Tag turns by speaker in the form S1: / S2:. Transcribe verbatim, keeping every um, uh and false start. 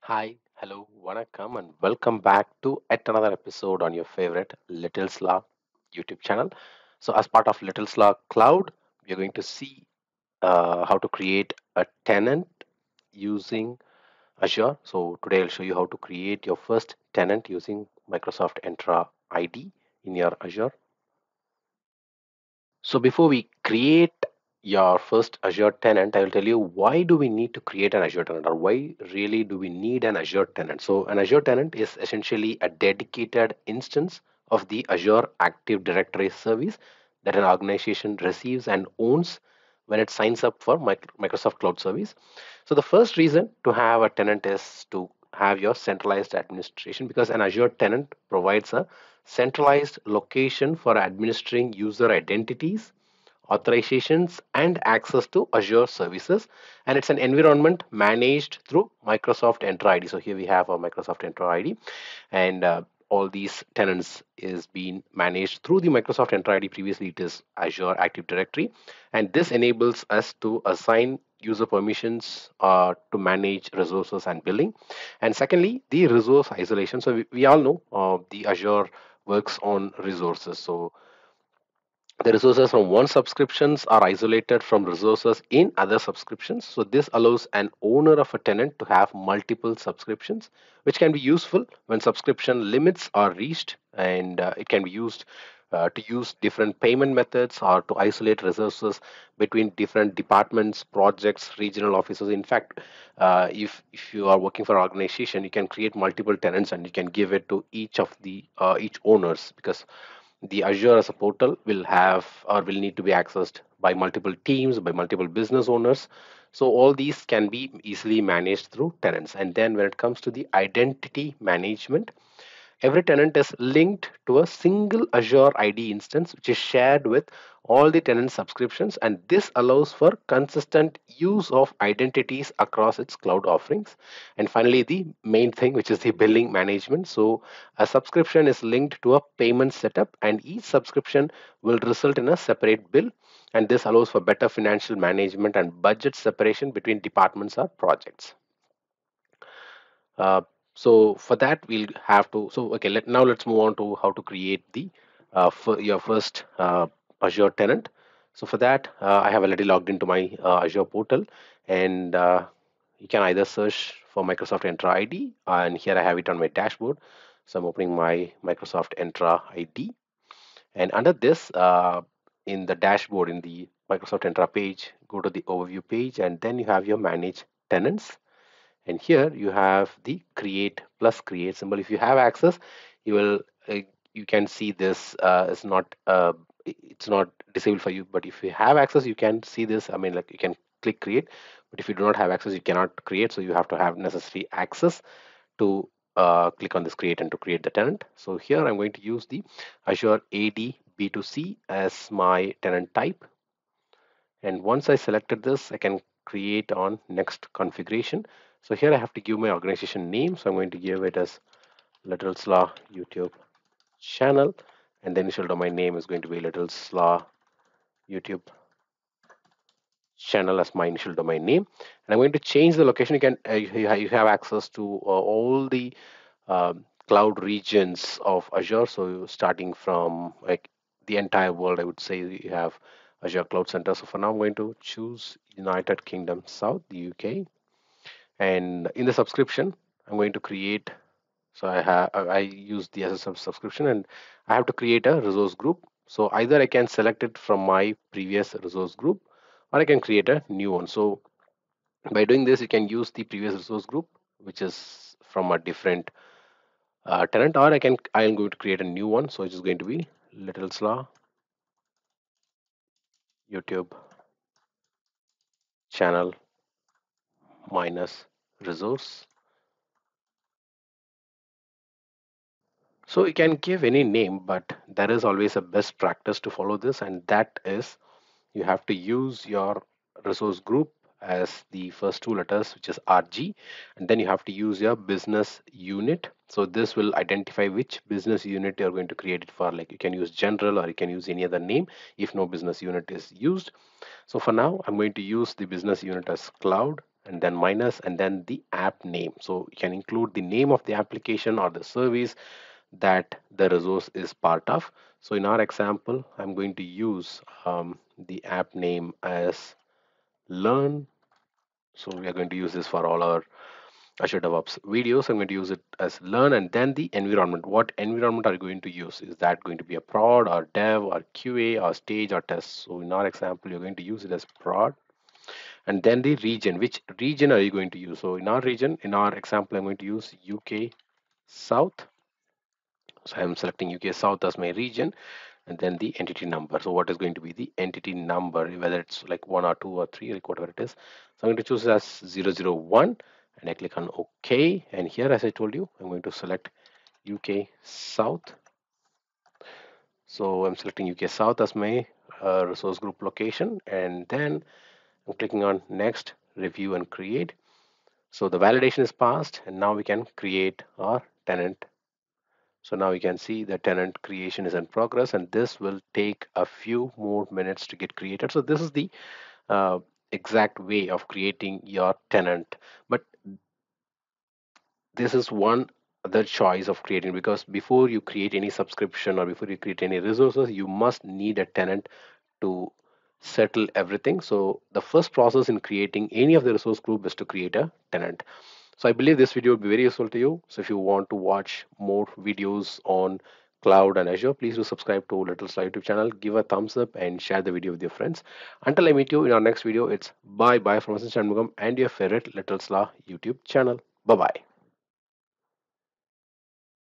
S1: Hi, hello, vanakkam, and welcome back to yet another episode on your favorite Little Slaw YouTube channel. So, as part of Little Slaw Cloud, we are going to see uh, how to create a tenant using Azure. So, today I'll show you how to create your first tenant using Microsoft Entra I D in your Azure. So before we create your first Azure tenant, I will tell you why do we need to create an Azure tenant or why really do we need an Azure tenant. So an Azure tenant is essentially a dedicated instance of the Azure Active Directory service that an organization receives and owns when it signs up for Mic- Microsoft Cloud Service. So the first reason to have a tenant is to have your centralized administration because an Azure tenant provides a centralized location for administering user identities, authorizations, and access to Azure services. And it's an environment managed through Microsoft Entra I D. So here we have our Microsoft Entra I D, and uh, all these tenants is being managed through the Microsoft Entra I D. Previously, it is Azure Active Directory, and this enables us to assign user permissions uh, to manage resources and billing. And secondly, the resource isolation. So we, we all know uh, the Azure works on resources. So the resources from one subscriptions are isolated from resources in other subscriptions. So this allows an owner of a tenant to have multiple subscriptions, which can be useful when subscription limits are reached, and uh, it can be used uh, to use different payment methods or to isolate resources between different departments, projects, regional offices. In fact, uh, if if you are working for an organization, you can create multiple tenants and you can give it to each of the uh, each owners, because the Azure as a portal will have or will need to be accessed by multiple teams, by multiple business owners. So all these can be easily managed through tenants. And then when it comes to the identity management, every tenant is linked to a single Azure I D instance, which is shared with all the tenant subscriptions. And this allows for consistent use of identities across its cloud offerings. And finally, the main thing, which is the billing management. So a subscription is linked to a payment setup, and each subscription will result in a separate bill. And this allows for better financial management and budget separation between departments or projects. Uh, so for that, we'll have to. So okay, let now let's move on to how to create the uh, for your first uh, Azure tenant. So for that, uh, I have already logged into my uh, Azure portal, and uh, you can either search for Microsoft Entra I D, and here I have it on my dashboard. So I'm opening my Microsoft Entra I D, and under this, uh, in the dashboard in the Microsoft Entra page, go to the overview page, and then you have your manage tenants, and here you have the create plus create symbol. If you have access, you will uh, you can see this uh, is not uh, it's not disabled for you, but if you have access you can see this. I mean, like, you can click create, but if you do not have access you cannot create, so you have to have necessary access to uh, click on this create and to create the tenant. So here I'm going to use the Azure A D B two C as my tenant type, and once I selected this, I can create on next configuration. So here I have to give my organization name. So I'm going to give it as Little Slaw YouTube channel, and the initial domain name is going to be Little Slaw YouTube channel as my initial domain name. And I'm going to change the location. You can uh, you, ha- you have access to uh, all the um, cloud regions of Azure. So starting from like the entire world, I would say you have Azure Cloud Center. So for now, I'm going to choose United Kingdom South, the U K. And in the subscription, I'm going to create. So I have I use the as a sub- subscription, and I have to create a resource group. So either I can select it from my previous resource group, or I can create a new one. So by doing this, you can use the previous resource group, which is from a different uh, tenant, or I can I am going to create a new one. So it's just going to be Little Slaw YouTube channel minus resource. So you can give any name, but there is always a best practice to follow this, and that is you have to use your resource group as the first two letters, which is R G, and then you have to use your business unit. So this will identify which business unit you're going to create it for. Like, you can use general or you can use any other name if no business unit is used. So for now, I'm going to use the business unit as cloud, and then minus, and then the app name. So you can include the name of the application or the service that the resource is part of. So in our example, I'm going to use um, the app name as learn. So we are going to use this for all our Azure DevOps videos. I'm going to use it as learn, and then the environment. What environment are you going to use? Is that going to be a prod or dev or Q A or stage or test? So in our example, you're going to use it as prod. And then the region. Which region are you going to use? So in our region, in our example, I'm going to use U K South. So I'm selecting U K South as my region, and then the entity number. So what is going to be the entity number, whether it's like one or two or three, like whatever it is. So I'm going to choose it as zero zero one, and I click on OK. And here, as I told you, I'm going to select U K South. So I'm selecting U K South as my uh, resource group location, and then I'm clicking on next, review and create. So the validation is passed, and now we can create our tenant. So now you can see the tenant creation is in progress, and this will take a few more minutes to get created. So this is the uh, exact way of creating your tenant. But this is one other choice of creating, because before you create any subscription or before you create any resources, you must need a tenant to settle everything. So the first process in creating any of the resource group is to create a tenant. So I believe this video will be very useful to you. So if you want to watch more videos on cloud and Azure, please do subscribe to Little Star YouTube channel, give a thumbs up and share the video with your friends. Until I meet you in our next video, it's bye bye from Asin Shanmugam and your favorite Little Star YouTube channel. Bye bye.